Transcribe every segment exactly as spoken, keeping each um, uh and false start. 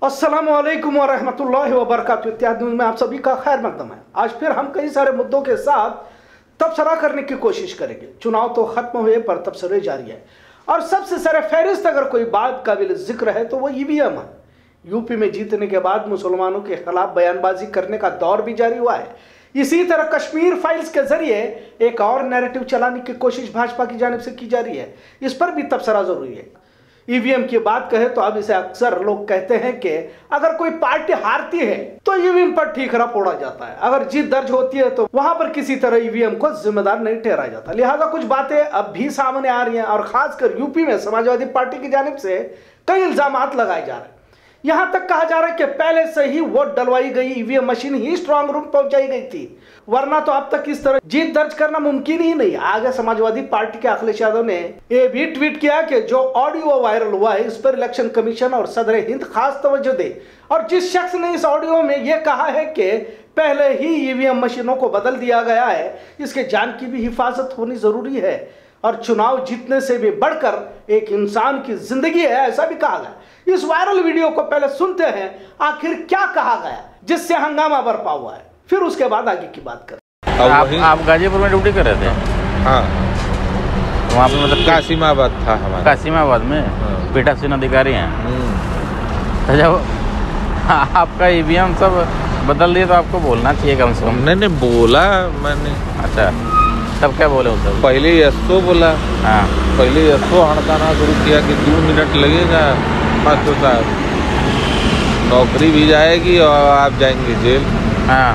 अस्सलामुअलैकुम वरहमतुल्लाहि वबरकातुहू इत्यादि में आप सभी का खैर मकदम है। आज फिर हम कई सारे मुद्दों के साथ तबसरा करने की कोशिश करेंगे। चुनाव तो खत्म हुए पर तबसरे जारी है और सबसे सर फहरिस्त अगर कोई बात काबिल जिक्र है तो वो ईवीएम है। यूपी में जीतने के बाद मुसलमानों के खिलाफ बयानबाजी करने का दौर भी जारी हुआ है। इसी तरह कश्मीर फाइल्स के जरिए एक और नैरेटिव चलाने की कोशिश भाजपा की जानिब से की जा रही है। इस पर भी तबसरा जरूरी है। ईवीएम की बात कहें तो अब इसे अक्सर लोग कहते हैं कि अगर कोई पार्टी हारती है तो ईवीएम पर ठीकरा फोड़ा जाता है, अगर जीत दर्ज होती है तो वहां पर किसी तरह ईवीएम को जिम्मेदार नहीं ठहराया जाता। लिहाजा कुछ बातें अब भी सामने आ रही हैं और खासकर यूपी में समाजवादी पार्टी की जानिब से कई इल्जामात लगाए जा रहे हैं। यहां तक कहा जा रहा है कि पहले से ही वोट डलवाई गई ईवीएम मशीन ही स्ट्रांग रूम पहुंचाई गई थी, वरना तो अब तक इस तरह जीत दर्ज करना मुमकिन ही नहीं। आगे समाजवादी पार्टी के अखिलेश यादव ने यह भी ट्वीट किया कि जो ऑडियो वायरल हुआ है इस पर इलेक्शन कमीशन और सदर हिंद खास तवज्जो दे। और जिस शख्स ने इस ऑडियो में यह कहा है कि पहले ही ईवीएम मशीनों को बदल दिया गया है, इसके जान की भी हिफाजत होनी जरूरी है और चुनाव जीतने से भी बढ़कर एक इंसान की जिंदगी है, ऐसा भी कहा गया। इस वायरल वीडियो को पहले सुनते हैं, आखिर क्या कहा गया जिससे हंगामा बरपा हुआ है, फिर उसके बाद आगे की बात करें। आप, आप गाजीपुर में ड्यूटी कर रहे थे? हाँ, वहाँ पे मतलब कासिमाबाद था हमारा। कासिमाबाद में हाँ। पीठासीन अधिकारी हैं। तो जब आपका ईवीएम सब बदल दिए तो आपको बोलना चाहिए कम से कम। मैंने बोला मैंने अच्छा, तब क्या बोले उधर? पहले यस्सो बोला। हाँ, पहले यस्सो हड़काना शुरू किया कि दो मिनट लगेगा, मास्टर साहब नौकरी भी जाएगी और आप जाएंगे जेल। हाँ,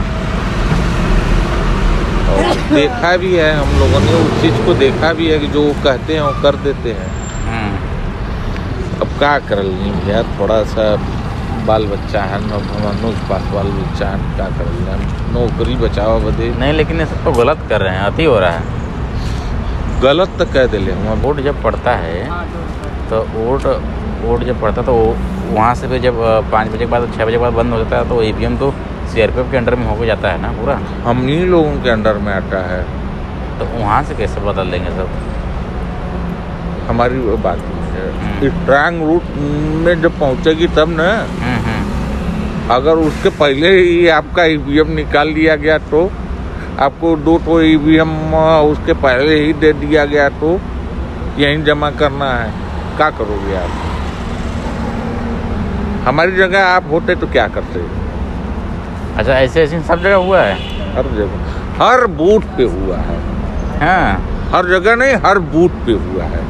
और देखा भी है हम लोगों ने, उस चीज को देखा भी है कि जो वो कहते हैं वो कर देते हैं। अब क्या कर ली भैया, थोड़ा सा बाल बच्चा है, मनोज पास बाल बच्चा है, क्या कर लिया, नौकरी बचाओ बदे नहीं, लेकिन ये सब तो गलत कर रहे हैं, अति हो रहा है। गलत तो कह दिले हम। वोट जब पड़ता है तो वोट वोट जब पड़ता है तो वहाँ से भी जब पाँच बजे के बाद छः बजे के बाद बंद हो जाता है तो ईवीएम तो सीआरपीएफ के अंडर में होकर जाता है ना पूरा। हम ही लोगों के अंडर में आता है, तो वहाँ से कैसे बदल देंगे सब? हमारी वो बात है। स्ट्रांग रूट में जब पहुँचेगी तब ना, अगर उसके पहले ही आपका ईवीएम निकाल दिया गया तो आपको दो तो ईवीएम उसके पहले ही दे दिया गया तो यहीं जमा करना है, क्या करोगे आप? हमारी जगह आप होते तो क्या करते? अच्छा, ऐसे ऐसे सब जगह हुआ है? हर जगह, हर बूथ पे हुआ है। हाँ, हर जगह नहीं, हर बूथ पे हुआ है।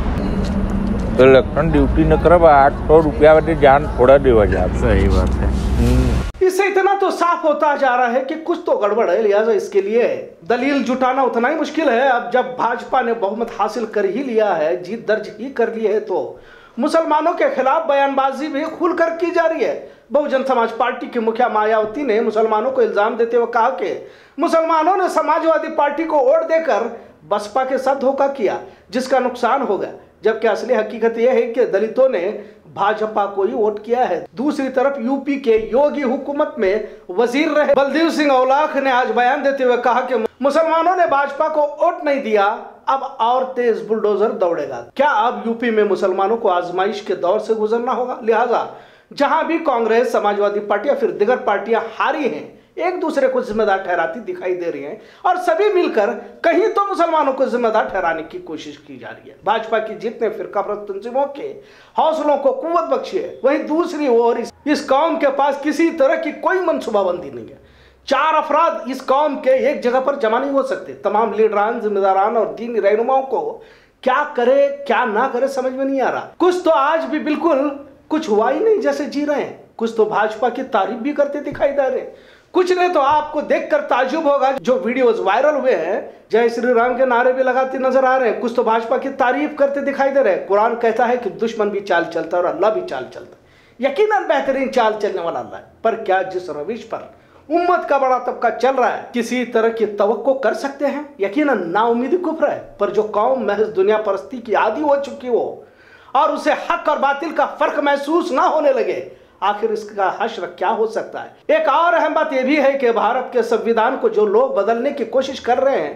तो इलेक्शन ड्यूटी न करब आठ सौ रुपया वाले जान थोड़ा देवा जाए। सही बात है। इससे इतना तो साफ होता जा रहा है कि कुछ तो गड़बड़ है, लिहाजा इसके लिए दलील जुटाना उतना ही मुश्किल है। अब जब भाजपा ने बहुमत हासिल कर ही लिया है, जीत दर्ज ही कर ली है, तो मुसलमानों के खिलाफ बयानबाजी भी खुलकर की जा रही है। बहुजन समाज पार्टी की मुखिया मायावती ने मुसलमानों को इल्जाम देते हुए कहा कि मुसलमानों ने समाजवादी पार्टी को वोट देकर बसपा के साथ धोखा किया, जिसका नुकसान हो गया, जबकि असली हकीकत यह है कि दलितों ने भाजपा को ही वोट किया है। दूसरी तरफ यूपी के योगी हुकूमत में वजीर रहे बलदेव सिंह औलाख ने आज बयान देते हुए कहा कि मुसलमानों ने भाजपा को वोट नहीं दिया, अब और तेज बुलडोजर दौड़ेगा। क्या अब यूपी में मुसलमानों को आजमाइश के दौर से गुजरना होगा? लिहाजा जहां भी कांग्रेस, समाजवादी पार्टी या फिर दिगर पार्टियां हारी हैं, एक दूसरे को जिम्मेदार ठहराती दिखाई दे रही हैं और सभी मिलकर कहीं तो मुसलमानों को जिम्मेदार ठहराने की कोशिश की जा रही है। भाजपा की जीत ने फिरकापरस्त तंजीमों के हौसलों को कुव्वत बख्शी है, वहीं दूसरी ओर इस, इस कौम के पास किसी तरह की कोई मनसूबाबंदी नहीं है। चार अफराद इस कौम के एक जगह पर जमा नहीं हो सकते। तमाम लीडरान, जिम्मेदारान और दीनी रहनुमाओं को क्या करे क्या ना करे समझ में नहीं आ रहा। कुछ तो आज भी बिल्कुल कुछ हुआ ही नहीं जैसे जी रहे हैं, कुछ तो भाजपा की तारीफ भी करते दिखाई दे रहे हैं, कुछ ने तो आपको देखकर ताजुब होगा जो वीडियोस वायरल हुए हैं जय श्री राम के नारे भी लगाते नजर आ रहे हैं, कुछ तो भाजपा की तारीफ करते दिखाई दे रहे हैं। कुरान कहता है कि दुश्मन भी चाल चलता है और अल्लाह भी चाल चलता है। यकीनन बेहतरीन चाल चलने वाला अल्लाह है, पर क्या जिस रविश पर उम्मत का बड़ा तबका चल रहा है किसी तरह की तवक्को कर सकते हैं? यकीनन नाउमीदी कुफ्र है, पर जो कौम महज दुनिया परस्ती की आदी हो चुकी हो और उसे हक और बातिल का फर्क महसूस ना होने लगे, आखिर इसका हश्र क्या हो सकता है? एक और अहम बात यह भी है कि भारत के संविधान को जो लोग बदलने की कोशिश कर रहे हैं,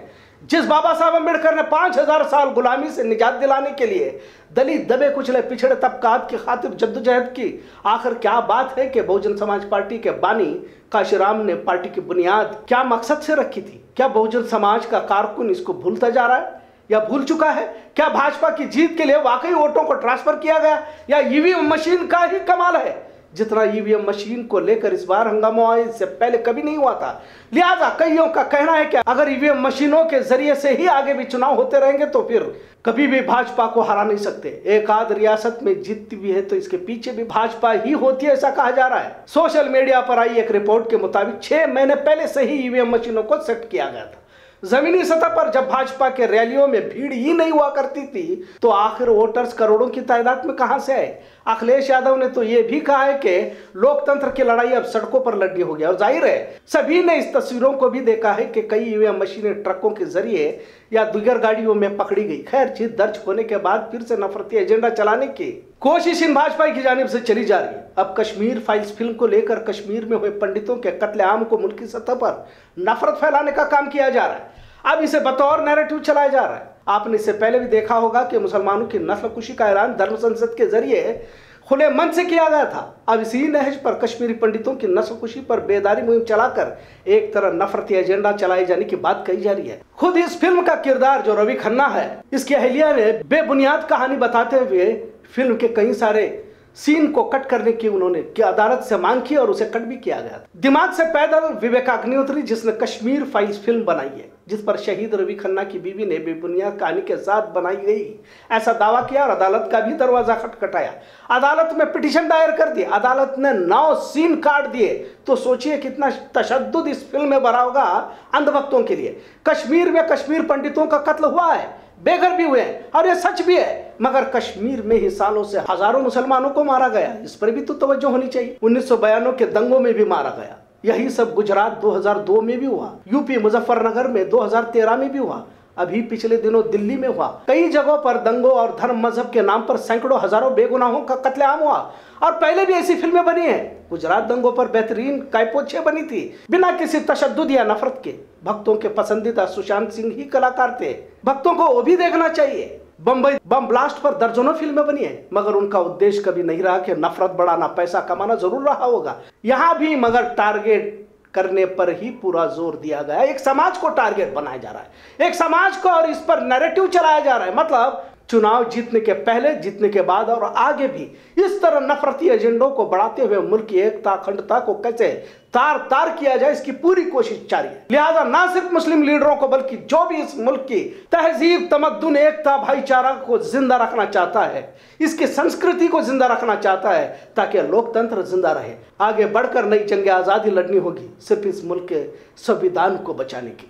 जिस बाबा साहब अम्बेडकर ने पांच हजार साल गुलामी से निजात दिलाने के लिए दलित दबे कुचले पिछड़े तबकात की खातिर जद्दोजहद की, आखिर क्या बात है कि बहुजन समाज पार्टी के बानी काशीराम ने पार्टी की बुनियाद क्या मकसद से रखी थी? क्या बहुजन समाज का कारकुन इसको भूलता जा रहा है या भूल चुका है? क्या भाजपा की जीत के लिए वाकई वोटों को ट्रांसफर किया गया या ईवीएम मशीन का ही कमाल है? जितना ईवीएम मशीन को लेकर इस बार हंगामा हुआ इससे पहले कभी नहीं हुआ था। लिहाजा कईयों का कहना है कि अगर ईवीएम मशीनों के जरिए से ही आगे भी चुनाव होते रहेंगे तो फिर कभी भी भाजपा को हरा नहीं सकते। एक आध रियासत में जीतती भी है तो इसके पीछे भी भाजपा ही होती है, ऐसा कहा जा रहा है। सोशल मीडिया पर आई एक रिपोर्ट के मुताबिक छह महीने पहले से ही ईवीएम मशीनों को सेट किया गया था। जमीनी सतह पर जब भाजपा के रैलियों में भीड़ ही नहीं हुआ करती थी तो आखिर वोटर्स करोड़ों की तादाद में कहां से आए? अखिलेश यादव ने तो यह भी कहा है कि लोकतंत्र की लड़ाई अब सड़कों पर लड़नी होगी और जाहिर है सभी ने इस तस्वीरों को भी देखा है कि कई ईवीएम मशीनें ट्रकों के जरिए या दीगर गाड़ियों में पकड़ी गई। खैर, जीत दर्ज होने के बाद फिर से नफरती एजेंडा चलाने की कोशिश इन भाजपा की जानिब से चली जा रही है। अब कश्मीर फाइल्स फिल्म को लेकर कश्मीर में हुए पंडितों के कत्लेआम को मुल्की सतह पर नफरत फैलाने का काम किया जा रहा है। अब इसे बतौर नैरेटिव चलाया जा रहा है। आपने इससे पहले भी देखा होगा कि मुसलमानों की नस्लकुशी का ऐलान धर्म संसद के जरिए खुले मन से किया गया था। अब इसी नहज पर कश्मीरी पंडितों की नस्लकुशी पर बेदारी मुहिम चलाकर एक तरह नफरती एजेंडा चलाए जाने की बात कही जा रही है। खुद इस फिल्म का किरदार जो रवि खन्ना है, इसकी अहलिया ने बेबुनियाद कहानी बताते हुए फिल्म के कई सारे सीन को कट करने की उन्होंने की अदालत से मांग की और उसे कट भी किया गया। दिमाग से पैदल विवेका अग्निहोत्री जिसने कश्मीर फाइल्स फिल्म बनाई है, जिस पर शहीद रवि खन्ना की बीवी ने बेबुनियाद कहानी के साथ बनाई गई ऐसा दावा किया और अदालत का भी दरवाजा खटखटाया। अदालत में पिटीशन दायर कर दी। अदालत ने नौ सीन काट दिए। तो सोचिए कितना तशद्दुद इस फिल्म में भरा होगा अंधभक्तों के लिए। कश्मीर में कश्मीर पंडितों का कत्ल हुआ है, बेघर भी हुए हैं और ये सच भी है, मगर कश्मीर में ही सालों से हजारों मुसलमानों को मारा गया। इस पर भी तो तवज्जो होनी चाहिए। उन्नीस सौ बयानों के दंगों में भी मारा गया। यही सब गुजरात दो हज़ार दो में भी हुआ, यूपी मुजफ्फरनगर में दो हज़ार तेरह में भी हुआ, अभी पिछले दिनों दिल्ली में हुआ। कई जगहों पर दंगों और धर्म मजहब के नाम पर सैकड़ों हजारों बेगुनाहों का कत्लेआम हुआ और पहले भी ऐसी फिल्में बनी हैं। गुजरात दंगों पर बेहतरीन कायपोछे बनी थी बिना किसी तशद्दुद या नफरत के। भक्तों के पसंदीदा सुशांत सिंह ही कलाकार थे। भक्तों को वो भी देखना चाहिए। बम्बई बम ब्लास्ट पर दर्जनों फिल्में बनी है, मगर उनका उद्देश्य कभी नहीं रहा कि नफरत बढ़ाना, पैसा कमाना जरूर रहा होगा यहाँ भी, मगर टारगेट करने पर ही पूरा जोर दिया गया। एक समाज को टारगेट बनाया जा रहा है, एक समाज को, और इस पर नैरेटिव चलाया जा रहा है। मतलब चुनाव जीतने के पहले, जीतने के बाद और आगे भी इस तरह नफरती एजेंडों को बढ़ाते हुए मुल्क की एकता अखंडता को कैसे तार तार किया जाए, इसकी पूरी कोशिश जारी है। लिहाजा ना सिर्फ मुस्लिम लीडरों को बल्कि जो भी इस मुल्क की तहजीब, तमद्दुन, एकता, भाईचारा को जिंदा रखना चाहता है, इसकी संस्कृति को जिंदा रखना चाहता है ताकि लोकतंत्र जिंदा रहे, आगे बढ़कर नई जंग आजादी लड़नी होगी सिर्फ इस मुल्क के संविधान को बचाने के लिए।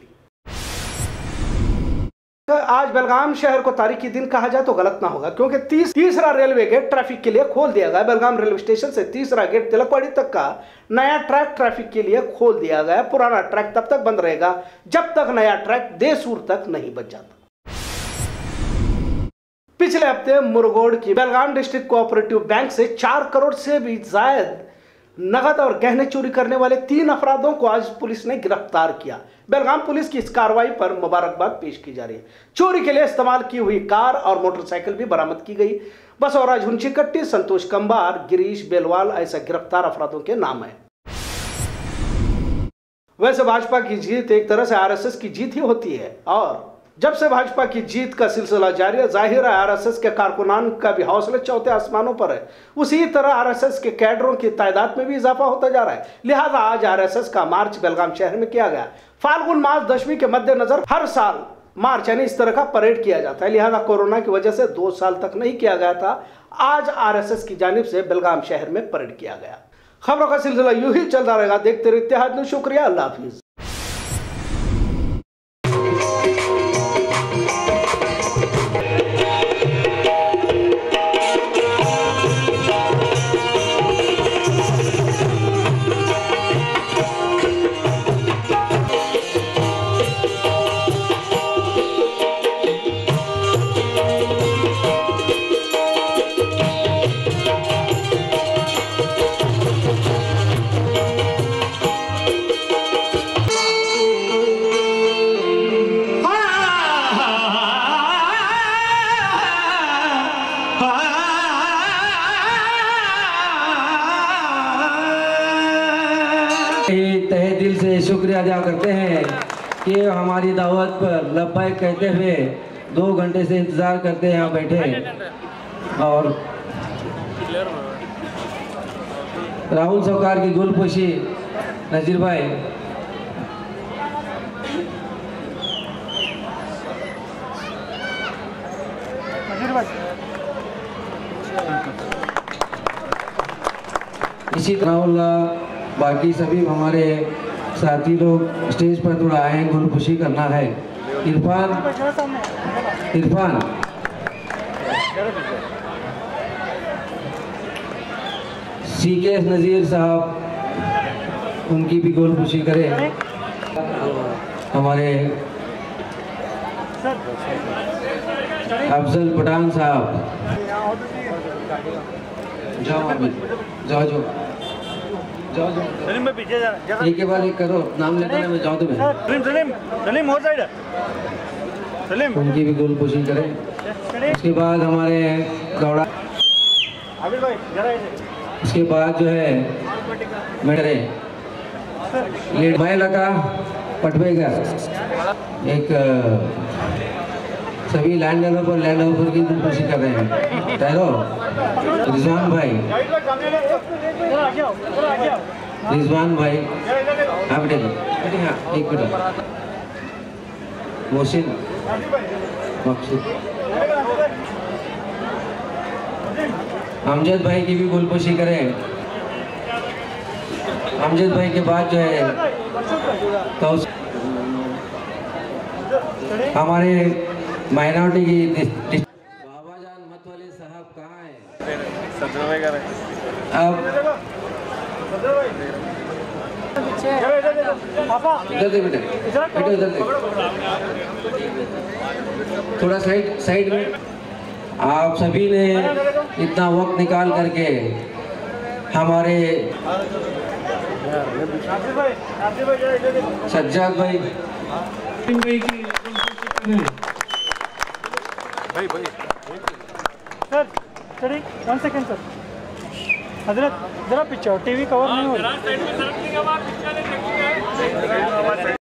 आज बेलगाम शहर को तारीखी दिन कहा जाए तो गलत ना होगा, क्योंकि तीस, तीसरा रेलवे गेट ट्रैफिक के लिए खोल दिया गया। बेलगाम रेलवे स्टेशन से तीसरा गेट तिलकवाड़ी तक का नया ट्रैक ट्रैफिक के लिए खोल दिया गया। पुराना ट्रैक तब तक बंद रहेगा जब तक नया ट्रैक देसूर तक नहीं बच जाता। पिछले हफ्ते मुरगोड़ की बेलगाम डिस्ट्रिक्ट कोऑपरेटिव बैंक से चार करोड़ से भी ज्यादा नगद और गहने चोरी करने वाले तीन अपराधों को आज पुलिस ने गिरफ्तार किया। बेलगाम पुलिस की इस कार्रवाई पर मुबारकबाद पेश की जा रही है। चोरी के लिए इस्तेमाल की हुई कार और मोटरसाइकिल भी बरामद की गई। बसौरा झुंझीकट्टी, संतोष कंबार, गिरीश बेलवाल ऐसा गिरफ्तार अपराधों के नाम है। वैसे भाजपा की जीत एक तरह से आरएसएस की जीत ही होती है, और जब से भाजपा की जीत का सिलसिला जारी है, जाहिर है आरएसएस के कारकुनान का भी हौसले चौथे आसमानों पर है। उसी तरह आरएसएस के कैडरों की तादाद में भी इजाफा होता जा रहा है। लिहाजा आज आरएसएस का मार्च बेलगाम शहर में किया गया। फाल्गुन मास दशमी के मद्देनजर हर साल मार्च यानी इस तरह का परेड किया जाता है। लिहाजा कोरोना की वजह से दो साल तक नहीं किया गया था। आज आरएसएस की जानिब से बेलगाम शहर में परेड किया गया। खबरों का सिलसिला यूं ही चलता रहेगा। देखते रहिए इत्तेहाद न्यूज़। शुक्रिया, अल्लाह हाफिज। शुक्रिया अदा करते हैं कि हमारी दावत पर लब्बैक कहते हुए दो घंटे से इंतज़ार करते हैं यहाँ बैठे। और राहुल सरकार की गुलपोशी नजीर भाई, इसी तरह बाकी सभी हमारे साथी लोग स्टेज पर थोड़ा आए हैं, गुलखुशी करना है। इरफान इरफान सी के एस नज़ीर साहब, उनकी भी गुलखुशी करें। हमारे अफजल पठान साहब, जाओ अभी, जाओ जाओ जाओ जाओ, एक के बाद एक करो, नाम लेते हैं, जाओ तो उनकी भी गुलखुशी करें। उसके बाद हमारे दौड़ा, उसके बाद जो है मेरे लेट भाई लगा पटवेगर, एक सभी लैंड डेवलपर लैंड डेवलपर की गुलखुशी कर रहे हैं। टहरो रिजवान भाई, रिजवान भाई हाँ बेटे, बेटे हाँ एक मिनट, मोहसिन मकसूद, अमजद भाई की भी गुलखुशी करें। अमजद भाई के बाद जो है तो हमारे माइनॉरिटी की बाबा जान मतवाले साहब कहाँ हैं? अब इधर दे बेटे, बेटे इधर दे, थोड़ा साइड साइड में। आप सभी ने इतना वक्त निकाल करके हमारे सज्जाद भाई भाई भाई sir sir one second sir, हजरत जरा पीछे टीवी कवर नहीं हो रहा।